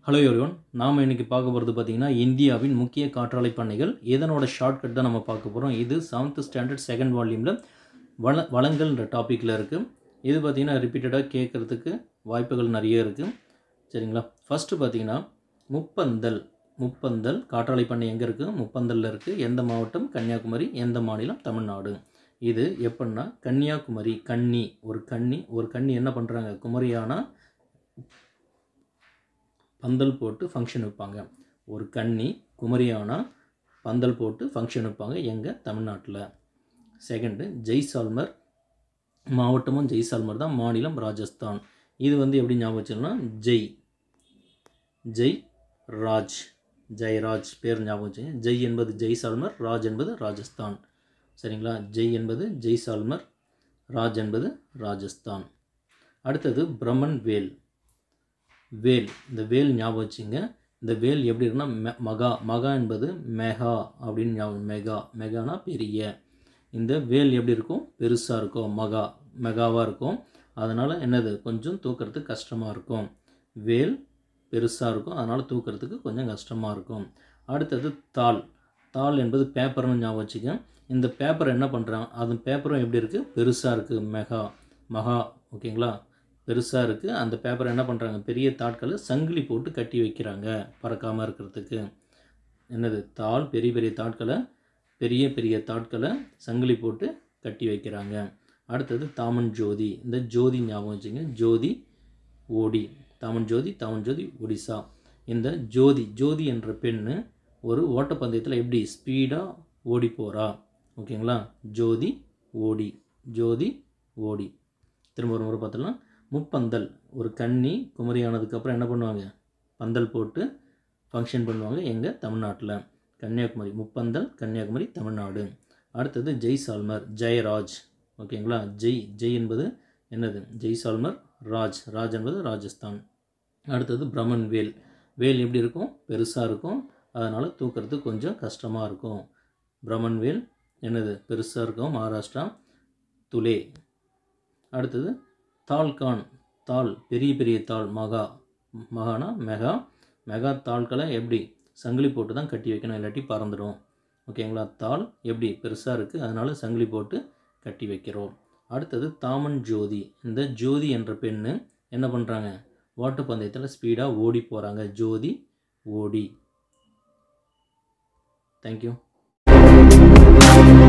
Hello everyone, நாம் இன்றைக்கி பார்க்க போகிறது பார்த்திங்கன்னா இந்தியாவின் முக்கிய காற்றாலை பண்ணைகள். இதனோட ஷார்ட்கட் தான் நம்ம பார்க்க போகிறோம். இது 7th ஸ்டாண்டர்ட் 2nd வால்யூமில் வளங்கள்ன்ற டாப்பிக்கில் இருக்குது. இது பார்த்திங்கன்னா ரிப்பீட்டடாக கேட்குறதுக்கு வாய்ப்புகள் நிறைய இருக்குது. சரிங்களா? ஃபஸ்ட்டு பார்த்திங்கன்னா முப்பந்தல் காற்றாலை பண்ணை எங்கே இருக்குது? முப்பந்தலில் இருக்குது. எந்த மாவட்டம்? கன்னியாகுமரி. எந்த மாநிலம்? தமிழ்நாடு. இது எப்படின்னா கன்னியாகுமரி ஒரு கன்னி என்ன பண்ணுறாங்க? குமரியானா பந்தல் போட்டு ஃபங்க்ஷன் வைப்பாங்க. ஒரு குமரியானா பந்தல் போட்டு ஃபங்க்ஷன் வைப்பாங்க எங்கள் தமிழ்நாட்டில். செகண்டு ஜெய்சால்மர், மாவட்டமும் ஜெய்சால்மர் தான், மாநிலம் ராஜஸ்தான். இது எப்படி ஞாபகம் வச்சுன்னா ஜெய்ராஜ் பேர் ஞாபகம் வச்சுங்க. ஜெய் என்பது ஜெய்சால்மர், ராஜ் என்பது ராஜஸ்தான். சரிங்களா? ஜெய் என்பது ஜெய்சால்மர், ராஜ் என்பது ராஜஸ்தான். அடுத்தது பிரம்மன் வேல். இந்த வேல் ஞாபகம் வச்சுங்க. இந்த வேல் எப்படி இருக்குன்னா மகா என்பது மெகா அப்படின்னு ஞாபகம். மெகானா பெரிய. இந்த வேல் எப்படி இருக்கும்? பெருசாக இருக்கும். மெகாவாக இருக்கும். அதனால் என்னது? கொஞ்சம் தூக்கிறதுக்கு கஷ்டமாக இருக்கும். வேல் பெருசாக இருக்கும், அதனால் தூக்கிறதுக்கு கொஞ்சம் கஷ்டமாக இருக்கும். அடுத்தது தாள் என்பது பேப்பர்னு ஞாபகம் வச்சுக்க. இந்த பேப்பர் என்ன பண்ணுறாங்க? அது பேப்பரும் எப்படி இருக்குது? பெருசாக இருக்குது. மகா ஓகேங்களா? பெருசாக இருக்குது. அந்த பேப்பரை என்ன பண்ணுறாங்க? பெரிய தாட்களை சங்கிலி போட்டு கட்டி வைக்கிறாங்க பறக்காமல் இருக்கிறதுக்கு. என்னது? பெரிய தாட்களை சங்கிலி போட்டு கட்டி வைக்கிறாங்க. அடுத்தது தாமன் ஜோதி. இந்த ஜோதி ஞாபகம் வச்சுங்க. ஜோதி தாமன் ஜோதி ஒடிசா. இந்த ஜோதி என்ற பெண்ணு ஒரு ஓட்டப்பந்தயத்தில் எப்படி ஸ்பீடாக ஓடி போகிறா. ஓகேங்களா? ஜோதி ஓடி. திரும்ப ஒரு முறை பார்த்துலாம். முப்பந்தல் ஒரு குமரியானதுக்கப்புறம் என்ன பண்ணுவாங்க? பந்தல் போட்டு ஃபங்க்ஷன் பண்ணுவாங்க எங்கள் தமிழ்நாட்டில். கன்னியாகுமரி. முப்பந்தல் கன்னியாகுமரி தமிழ்நாடு. அடுத்தது ஜெய்சால்மர், ஜெயராஜ். ஓகேங்களா? ஜெய் என்பது என்னது? ஜெய்சால்மர். ராஜ் என்பது ராஜஸ்தான். அடுத்தது பிரம்மன் வேல் எப்படி இருக்கும்? பெருசாக இருக்கும். அதனால் தூக்கிறது கொஞ்சம் கஷ்டமாக இருக்கும். பிரம்மன் வேல் என்னது? பெருசாக இருக்கும். மகாராஷ்டிரா. துலே. அடுத்தது தாள் பெரிய தாள். மகானா மெகா தாள்களை எப்படி? சங்கிலி போட்டு தான் கட்டி வைக்கணும், இல்லாட்டி பறந்துடும். ஓகேங்களா? தாள் எப்படி? பெருசாக இருக்குது, அதனால் சங்கிலி போட்டு கட்டி வைக்கிறோம். அடுத்தது தாமன் ஜோதி. இந்த ஜோதி என்ற பெண்ணு என்ன பண்ணுறாங்க? ஓட்டப்பந்தயத்தில் ஸ்பீடாக ஓடி போகிறாங்க. ஜோதி ஓடி. தேங்க்யூ.